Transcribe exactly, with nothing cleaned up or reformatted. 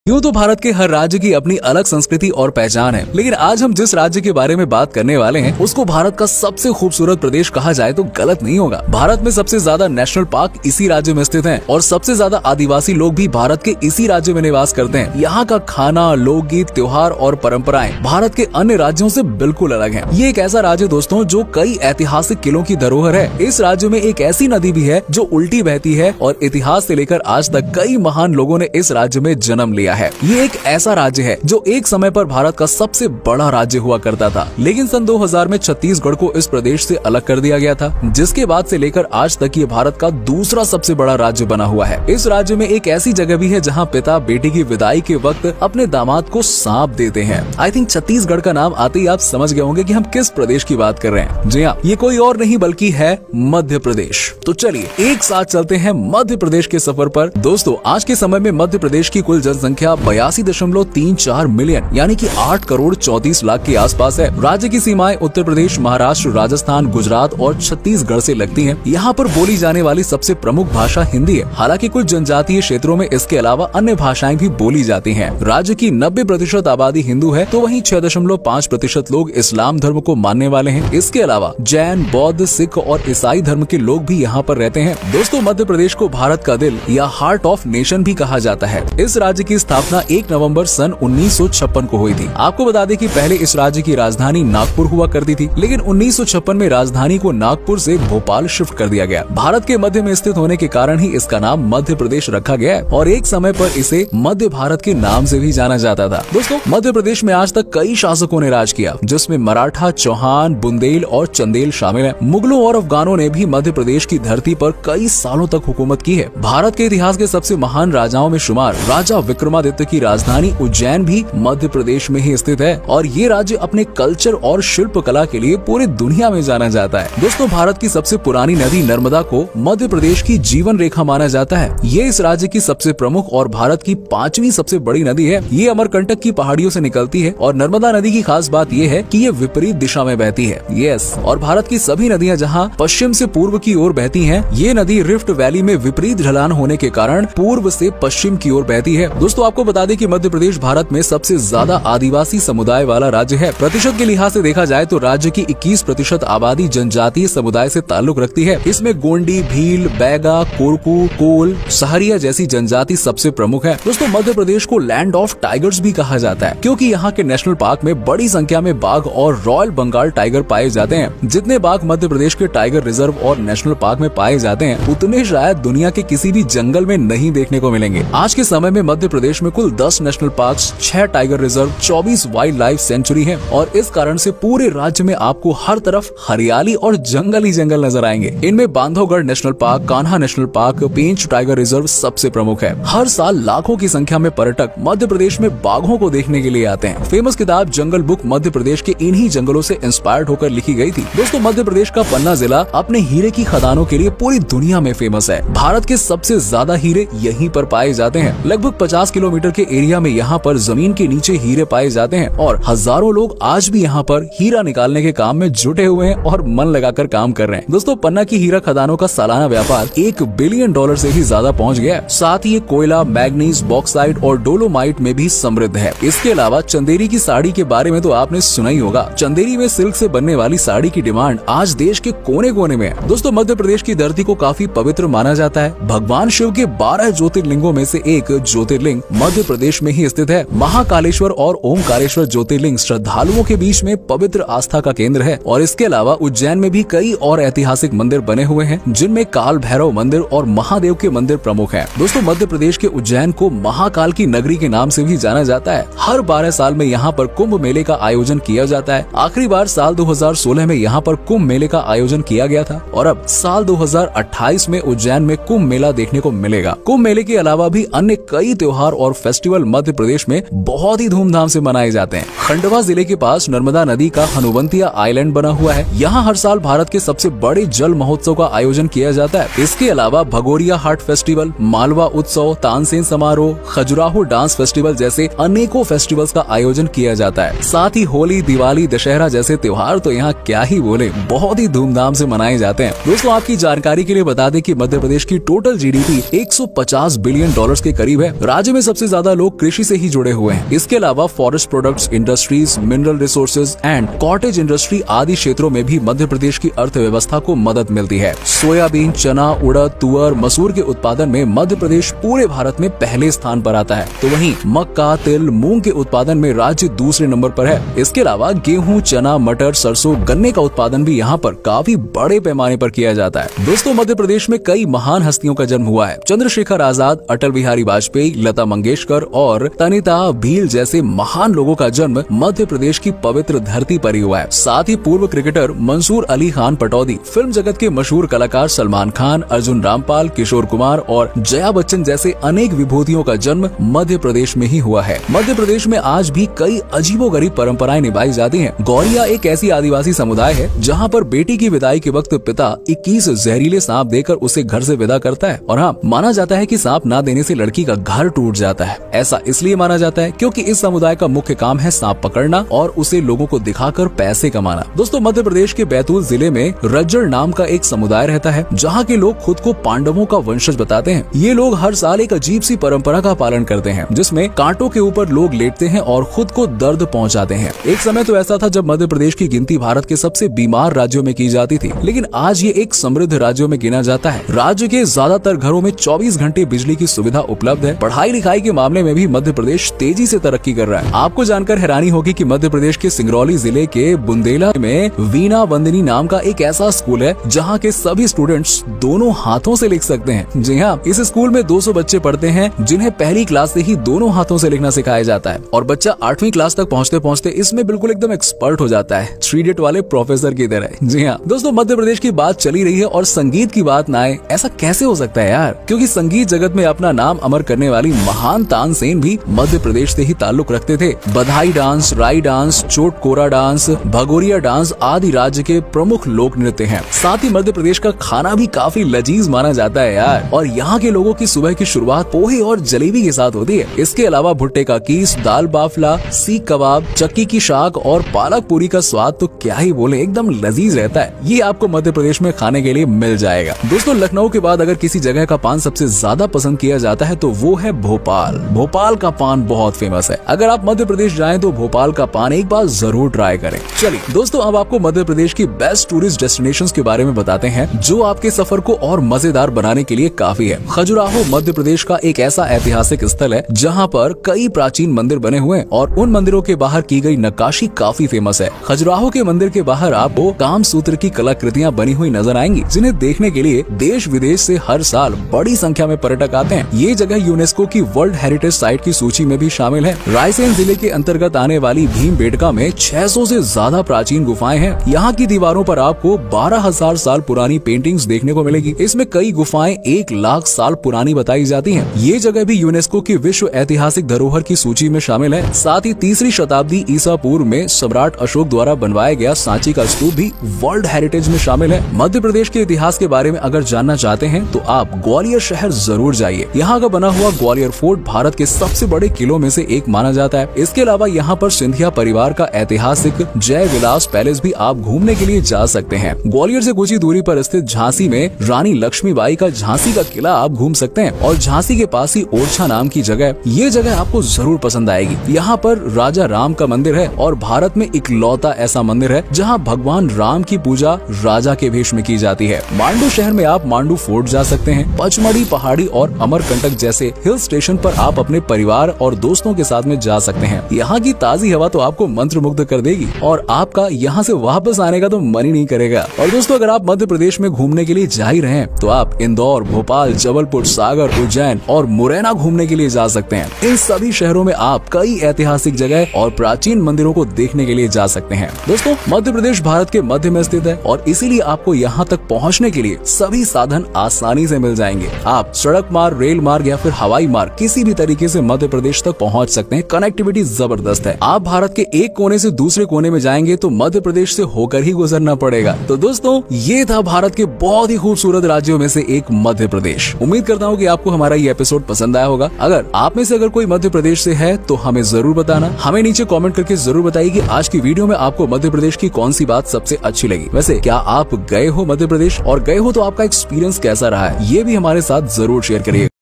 यूँ तो भारत के हर राज्य की अपनी अलग संस्कृति और पहचान है, लेकिन आज हम जिस राज्य के बारे में बात करने वाले हैं उसको भारत का सबसे खूबसूरत प्रदेश कहा जाए तो गलत नहीं होगा। भारत में सबसे ज्यादा नेशनल पार्क इसी राज्य में स्थित हैं और सबसे ज्यादा आदिवासी लोग भी भारत के इसी राज्य में निवास करते हैं। यहाँ का खाना, लोकगीत, त्योहार और परंपराएं भारत के अन्य राज्यों से बिल्कुल अलग है। ये एक ऐसा राज्य दोस्तों जो कई ऐतिहासिक किलों की धरोहर है। इस राज्य में एक ऐसी नदी भी है जो उल्टी बहती है और इतिहास से लेकर आज तक कई महान लोगों ने इस राज्य में जन्म लिया है। ये एक ऐसा राज्य है जो एक समय पर भारत का सबसे बड़ा राज्य हुआ करता था, लेकिन सन दो हज़ार में छत्तीसगढ़ को इस प्रदेश से अलग कर दिया गया था, जिसके बाद से लेकर आज तक ये भारत का दूसरा सबसे बड़ा राज्य बना हुआ है। इस राज्य में एक ऐसी जगह भी है जहाँ पिता बेटी की विदाई के वक्त अपने दामाद को सांप देते हैं। आई थिंक छत्तीसगढ़ का नाम आते ही आप समझ गए होंगे कि हम किस प्रदेश की बात कर रहे हैं। जी हाँ, ये कोई और नहीं बल्कि है मध्य प्रदेश। तो चलिए एक साथ चलते हैं मध्य प्रदेश के सफर पर। दोस्तों, आज के समय में मध्य प्रदेश की कुल जनसंख्या बयासी दशमलव तीन चार मिलियन यानी कि आठ करोड़ चौतीस लाख के आसपास है। राज्य की सीमाएं उत्तर प्रदेश, महाराष्ट्र, राजस्थान, गुजरात और छत्तीसगढ़ से लगती हैं। यहाँ पर बोली जाने वाली सबसे प्रमुख भाषा हिंदी है। हालांकि कुछ जनजातीय क्षेत्रों में इसके अलावा अन्य भाषाएं भी बोली जाती हैं। राज्य की नब्बे प्रतिशत आबादी हिंदू है, तो वहीं छह दशमलव पाँच प्रतिशत लोग इस्लाम धर्म को मानने वाले हैं। इसके अलावा जैन, बौद्ध, सिख और ईसाई धर्म के लोग भी यहाँ पर रहते हैं। दोस्तों, मध्य प्रदेश को भारत का दिल या हार्ट ऑफ नेशन भी कहा जाता है। इस राज्य की स्थापना एक नवंबर सन उन्नीस सौ छप्पन को हुई थी। आपको बता दें कि पहले इस राज्य की राजधानी नागपुर हुआ करती थी, लेकिन उन्नीस सौ छप्पन में राजधानी को नागपुर से भोपाल शिफ्ट कर दिया गया। भारत के मध्य में स्थित होने के कारण ही इसका नाम मध्य प्रदेश रखा गया है और एक समय पर इसे मध्य भारत के नाम से भी जाना जाता था। दोस्तों, मध्य प्रदेश में आज तक कई शासकों ने राज किया, जिसमें मराठा, चौहान, बुंदेल और चंदेल शामिल है। मुगलों और अफगानों ने भी मध्य प्रदेश की धरती पर कई सालों तक हुकूमत की है। भारत के इतिहास के सबसे महान राजाओं में शुमार राजा विक्रमादित्य की राजधानी उज्जैन भी मध्य प्रदेश में ही स्थित है और ये राज्य अपने कल्चर और शिल्प कला के लिए पूरी दुनिया में जाना जाता है। दोस्तों, भारत की सबसे पुरानी नदी नर्मदा को मध्य प्रदेश की जीवन रेखा माना जाता है। ये इस राज्य की सबसे प्रमुख और भारत की पांचवी सबसे बड़ी नदी है। ये अमरकंटक की पहाड़ियों से निकलती है और नर्मदा नदी की खास बात ये है कि ये विपरीत दिशा में बहती है। यस, और भारत की सभी नदियाँ जहाँ पश्चिम से पूर्व की ओर बहती है, ये नदी रिफ्ट वैली में विपरीत ढलान होने के कारण पूर्व से पश्चिम की ओर बहती है। दोस्तों, आपको बता दें कि मध्य प्रदेश भारत में सबसे ज्यादा आदिवासी समुदाय वाला राज्य है। प्रतिशत के लिहाज से देखा जाए तो राज्य की इक्कीस प्रतिशत आबादी जनजातीय समुदाय से ताल्लुक रखती है। इसमें गोंडी, भील, बैगा, कोरकू, कोल, सहरिया जैसी जनजाति सबसे प्रमुख है। दोस्तों, मध्य प्रदेश को लैंड ऑफ टाइगर्स भी कहा जाता है, क्योंकि यहाँ के नेशनल पार्क में बड़ी संख्या में बाघ और रॉयल बंगाल टाइगर पाए जाते हैं। जितने बाघ मध्य प्रदेश के टाइगर रिजर्व और नेशनल पार्क में पाए जाते हैं, उतने शायद दुनिया के किसी भी जंगल में नहीं देखने को मिलेंगे। आज के समय में मध्य प्रदेश में कुल दस नेशनल पार्क, छह टाइगर रिजर्व, चौबीस वाइल्ड लाइफ सेंचुरी है और इस कारण से पूरे राज्य में आपको हर तरफ हरियाली और जंगल ही जंगल नजर आएंगे। इनमें Bandhavgarh national park, Kanha national park, Pench tiger reserve सबसे प्रमुख है। हर साल लाखों की संख्या में पर्यटक मध्य प्रदेश में बाघों को देखने के लिए आते हैं। फेमस किताब जंगल बुक मध्य प्रदेश के इन्हीं जंगलों से इंस्पायर्ड होकर लिखी गई थी। दोस्तों, मध्य प्रदेश का पन्ना जिला अपने हीरे की खदानों के लिए पूरी दुनिया में फेमस है। भारत के सबसे ज्यादा हीरे यहीं पर पाए जाते हैं। लगभग पचास किलोमीटर के एरिया में यहाँ पर जमीन के नीचे हीरे पाए जाते हैं और हजारों लोग आज भी यहाँ पर हीरा निकालने के काम में जुटे हुए हैं और मन लगाकर काम कर रहे हैं। दोस्तों, पन्ना की हीरा खदानों का सालाना व्यापार एक बिलियन डॉलर से भी ज्यादा पहुँच गया है। साथ ही ये कोयला, मैग्नीज, बॉक्साइट और डोलोमाइट में भी समृद्ध है। इसके अलावा चंदेरी की साड़ी के बारे में तो आपने सुना ही होगा। चंदेरी में सिल्क से बनने वाली साड़ी की डिमांड आज देश के कोने कोने में है। दोस्तों, मध्य प्रदेश की धरती को काफी पवित्र माना जाता है। भगवान शिव के बारह ज्योतिर्लिंगों में से एक ज्योतिर्लिंग मध्य प्रदेश में ही स्थित है। महाकालेश्वर और ओमकारेश्वर ज्योतिर्लिंग श्रद्धालुओं के बीच में पवित्र आस्था का केंद्र है और इसके अलावा उज्जैन में भी कई और ऐतिहासिक मंदिर बने हुए हैं, जिनमें काल भैरव मंदिर और महादेव के मंदिर प्रमुख हैं। दोस्तों, मध्य प्रदेश के उज्जैन को महाकाल की नगरी के नाम से भी जाना जाता है। हर बारह साल में यहाँ पर कुंभ मेले का आयोजन किया जाता है। आखिरी बार साल दो हज़ार सोलह में यहाँ पर कुंभ मेले का आयोजन किया गया था और अब साल दो हज़ार अट्ठाईस में उज्जैन में कुंभ मेला देखने को मिलेगा। कुंभ मेले के अलावा भी अन्य कई त्योहार और फेस्टिवल मध्य प्रदेश में बहुत ही धूमधाम से मनाए जाते हैं। खंडवा जिले के पास नर्मदा नदी का हनुवंतिया आइलैंड बना हुआ है। यहाँ हर साल भारत के सबसे बड़े जल महोत्सव का आयोजन किया जाता है। इसके अलावा भगोरिया हाट फेस्टिवल, मालवा उत्सव, तानसेन समारोह, खजुराहो डांस फेस्टिवल जैसे अनेकों फेस्टिवल्स का आयोजन किया जाता है। साथ ही होली, दिवाली, दशहरा जैसे त्योहार तो यहाँ क्या ही बोले, बहुत ही धूमधाम से मनाए जाते हैं। दोस्तों, आपकी जानकारी के लिए बता दें कि मध्य प्रदेश की टोटल जीडीपी एक सौ पचास बिलियन डॉलर्स के करीब है। राज्य में सबसे ज्यादा लोग कृषि से ही जुड़े हुए हैं। इसके अलावा forest products industries, mineral resources and cottage industry आदि क्षेत्रों में भी मध्य प्रदेश की अर्थव्यवस्था को मदद मिलती है। सोयाबीन, चना, उड़द, तुअर, मसूर के उत्पादन में मध्य प्रदेश पूरे भारत में पहले स्थान पर आता है, तो वहीं मक्का, तिल, मूंग के उत्पादन में राज्य दूसरे नंबर पर है। इसके अलावा गेहूं, चना, मटर, सरसों, गन्ने का उत्पादन भी यहाँ पर काफी बड़े पैमाने पर किया जाता है। दोस्तों, मध्य प्रदेश में कई महान हस्तियों का जन्म हुआ है। चंद्रशेखर आजाद, अटल बिहारी वाजपेयी, लता मंगेशकर और तनिता भील जैसे महान लोगों का जन्म मध्य प्रदेश की पवित्र धरती पर ही हुआ है। साथ ही पूर्व क्रिकेटर मंसूर अली खान पटौदी, फिल्म जगत के मशहूर कलाकार सलमान खान, अर्जुन रामपाल, किशोर कुमार और जया बच्चन जैसे अनेक विभूतियों का जन्म मध्य प्रदेश में ही हुआ है। मध्य प्रदेश में आज भी कई अजीबोगरीब परंपराएं निभाई जाती हैं। गौरिया एक ऐसी आदिवासी समुदाय है जहां पर बेटी की विदाई के वक्त पिता इक्कीस जहरीले सांप देकर उसे घर से विदा करता है, और हाँ, माना जाता है कि सांप ना देने से लड़की का घर टूट जाता है। ऐसा इसलिए माना जाता है क्योंकि इस समुदाय का मुख्य काम है सांप पकड़ना और उसे लोगों को दिखाकर पैसे कमाना। दोस्तों, मध्य प्रदेश के बैतूल जिले में रज्जड़ नाम का एक समुदाय रहता है जहाँ के लोग खुद को पांडवों का वंशज बताते हैं। ये लोग हर साल एक अजीब सी परंपरा का पालन करते हैं जिसमें कांटों के ऊपर लोग लेटते हैं और खुद को दर्द पहुंचाते हैं। एक समय तो ऐसा था जब मध्य प्रदेश की गिनती भारत के सबसे बीमार राज्यों में की जाती थी, लेकिन आज ये एक समृद्ध राज्यों में गिना जाता है। राज्य के ज्यादातर घरों में चौबीस घंटे बिजली की सुविधा उपलब्ध है। पढ़ाई लिखाई के मामले में भी मध्य प्रदेश तेजी से तरक्की कर रहा है। आपको जानकर हैरानी होगी कि मध्य प्रदेश के सिंगरौली जिले के बुंदेला में वीणा वंदनी नाम का एक ऐसा स्कूल है जहाँ के सभी स्टूडेंट्स दोनों हाथों से लिख सकते हैं। जी हाँ, इस स्कूल में दो सौ बच्चे पढ़ते हैं जिन्हें पहली क्लास से ही दोनों हाथों से लिखना सिखाया जाता है, और बच्चा आठवीं क्लास तक पहुँचते पहुँचते इसमें बिल्कुल एकदम एक्सपर्ट हो जाता है, थ्री इडियट वाले प्रोफेसर की तरह। जी हाँ दोस्तों, मध्य प्रदेश की बात चली रही है और संगीत की बात ना आए, ऐसा कैसे हो सकता है यार? क्योंकि संगीत जगत में अपना नाम अमर करने वाली महान तानसेन भी मध्य प्रदेश से ही ताल्लुक रखते थे। बधाई डांस, राई डांस, चोट कोरा डांस, भगोरिया डांस आदि राज्य के प्रमुख लोक नृत्य हैं। साथ ही मध्य प्रदेश का खाना भी काफी लजीज माना जाता है यार, और यहाँ के लोगों की सुबह की शुरुआत पोहे और जलेबी के साथ होती है। इसके अलावा भुट्टे का कीस, दाल बाफला, सीख कबाब, चक्की की शाक और पालक पूरी का स्वाद तो क्या ही बोले, एकदम लजीज रहता है। ये आपको मध्य प्रदेश में खाने के लिए मिल जाएगा। दोस्तों, लखनऊ के बाद अगर किसी जगह का पान सबसे ज्यादा पसंद किया जाता है तो वो है भोपाल। भोपाल का पान बहुत फेमस है। अगर आप मध्य प्रदेश जाएं तो भोपाल का पान एक बार जरूर ट्राई करें। चलिए दोस्तों, अब आपको मध्य प्रदेश की बेस्ट टूरिस्ट डेस्टिनेशंस के बारे में बताते हैं जो आपके सफर को और मजेदार बनाने के लिए काफी है। खजुराहो मध्य प्रदेश का एक ऐसा ऐतिहासिक स्थल है जहाँ पर कई प्राचीन मंदिर बने हुए हैं और उन मंदिरों के बाहर की गई नक्काशी काफी फेमस है। खजुराहो के मंदिर के बाहर आपको काम सूत्र की कलाकृतियाँ बनी हुई नजर आएंगी जिन्हें देखने के लिए देश विदेश से हर साल बड़ी संख्या में पर्यटक आते हैं। ये जगह यूनेस्को की वर्ल्ड हेरिटेज साइट की सूची में भी शामिल है। रायसेन जिले के अंतर्गत आने वाली भीमबेटका में छह सौ से ज्यादा प्राचीन गुफाएं हैं। यहाँ की दीवारों पर आपको बारह हजार साल पुरानी पेंटिंग्स देखने को मिलेगी। इसमें कई गुफाएं एक लाख साल पुरानी बताई जाती हैं। ये जगह भी यूनेस्को की विश्व ऐतिहासिक धरोहर की सूची में शामिल है। साथ ही तीसरी शताब्दी ईसा पूर्व में सम्राट अशोक द्वारा बनवाया गया सांची का स्तूप भी वर्ल्ड हेरिटेज में शामिल है। मध्य प्रदेश के इतिहास के बारे में अगर जानना चाहते हैं तो आप ग्वालियर शहर जरूर जाइए। यहाँ का बना हुआ ग्वालियर फोर्ट भारत के सबसे बड़े किलों में से एक माना जाता है। इसके अलावा यहाँ पर सिंधिया परिवार का ऐतिहासिक जय विलास पैलेस भी आप घूमने के लिए जा सकते हैं। ग्वालियर से कुछ ही दूरी पर स्थित झांसी में रानी लक्ष्मीबाई का झांसी का किला आप घूम सकते हैं, और झांसी के पास ही ओरछा नाम की जगह, ये जगह आपको जरूर पसंद आएगी। यहाँ पर राजा राम का मंदिर है और भारत में इकलौता ऐसा मंदिर है जहाँ भगवान राम की पूजा राजा के भेष में की जाती है। मांडू शहर में आप मांडू फोर्ट जा सकते हैं। पचमढ़ी पहाड़ी और अमरकंटक जैसे हिल स्टेशन पर आप अपने परिवार और दोस्तों के साथ में जा सकते हैं। यहाँ की ताजी हवा तो आपको मंत्रमुग्ध कर देगी और आपका यहाँ से वापस आने का तो मन ही नहीं करेगा। और दोस्तों, अगर आप मध्य प्रदेश में घूमने के लिए जा ही रहे हैं तो आप इंदौर, भोपाल, जबलपुर, सागर, उज्जैन और मुरैना घूमने के लिए जा सकते हैं। इन सभी शहरों में आप कई ऐतिहासिक जगह और प्राचीन मंदिरों को देखने के लिए जा सकते हैं। दोस्तों, मध्य प्रदेश भारत के मध्य में स्थित है और इसीलिए आपको यहाँ तक पहुँचने के लिए सभी साधन आसानी से मिल जाएंगे। आप सड़क मार्ग, रेल मार्ग या फिर हवाई मार्ग किसी भी तरीके से मध्य प्रदेश तक पहुँच सकते हैं। कनेक्टिविटी जबरदस्त है। आप भारत के एक कोने से दूसरे कोने में जाएंगे तो मध्य प्रदेश से होकर ही गुजरना पड़ेगा। तो दोस्तों, ये था भारत के बहुत ही खूबसूरत राज्यों में से एक मध्य प्रदेश। उम्मीद करता हूँ कि आपको हमारा ये एपिसोड पसंद आया होगा। अगर आप में से अगर कोई मध्य प्रदेश से है तो हमें जरूर बताना। हमें नीचे कमेंट करके जरूर बताइए कि आज की वीडियो में आपको मध्य प्रदेश की कौन सी बात सबसे अच्छी लगी। वैसे क्या आप गए हो मध्य प्रदेश, और गए हो तो आपका एक्सपीरियंस कैसा रहा है, ये भी हमारे साथ जरूर शेयर करिए।